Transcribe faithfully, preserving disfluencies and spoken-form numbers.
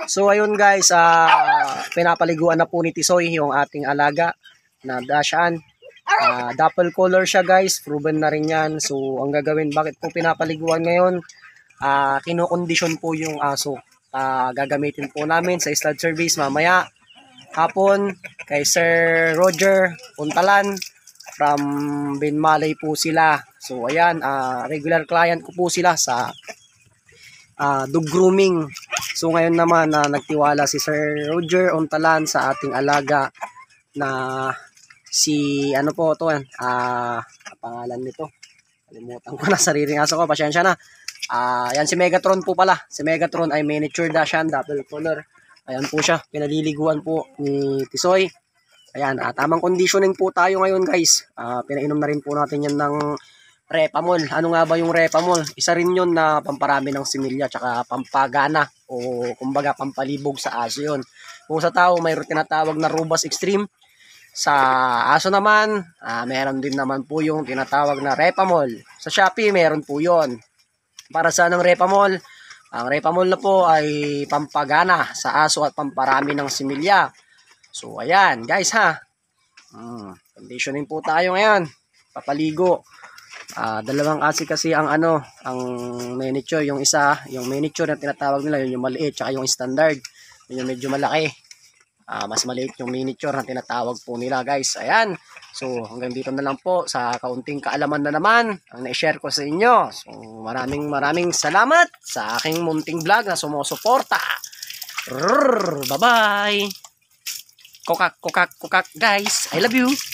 So ayun guys, uh, pinapaliguan na po ni Tisoy yung ating alaga na Dachshund. Uh, dapple color siya guys, proven na rin yan. So ang gagawin, bakit po pinapaliguan ngayon? Uh, kinokondisyon po yung aso. Uh, gagamitin po namin sa stud service mamaya hapon kay Sir Roger Puntalan from Binmalay po sila. So ayan, uh, regular client ko po sila sa uh, dog grooming. So ngayon naman na uh, nagtiwala si Sir Roger Puntalan sa ating alaga na si ano po to, ah uh, pangalan nito. Kalimutan ko na, sariling aso ko, pasensya na. Ah, uh, yan si Megatron po pala. Si Megatron ay miniature Dachshund, double color. Ayan po siya, pinaliliguan po ni Tisoy. Ayan, uh, tamang conditioning po tayo ngayon guys. Uh, pinainom na rin po natin yan ng Repamol. Ano nga ba yung Repamol? Isa rin yun na pamparami ng similya tsaka pampagana o kumbaga pampalibog sa aso yun. Kung sa tao mayroon tinatawag na Robust Extreme. Sa aso naman, uh, meron din naman po yung tinatawag na Repamol. Sa Shopee meron po yun. Para sa ng Repamol? Ang Repamol na po ay pampagana sa aso at pamparami ng similya. So ayan guys ha. Hmm, conditioning po tayo ngayon. Papaligo. Uh, dalawang kasi kasi ang ano, ang miniature, yung isa, yung miniature na tinatawag nila, yun yung maliit, tsaka yung standard, yun yung medyo malaki. Uh, mas maliit yung miniature na tinatawag po nila guys. Ayan. So hanggang dito na lang po sa kaunting kaalaman na naman ang na-share ko sa inyo. So maraming maraming salamat sa aking munting vlog na sumusuporta. Bye bye. Kokak kokak kokak guys. I love you.